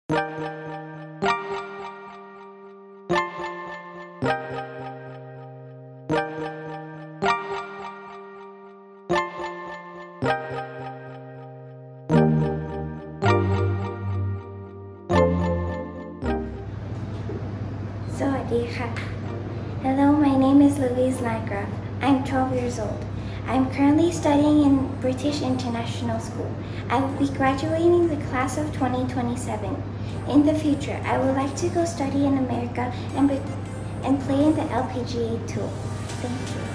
Hello, my name is Louise Landgraf. I'm 12 years old. I'm currently studying in British International School. I will be graduating the class of 2027. In the future, I would like to go study in America and play in the LPGA tour. Thank you.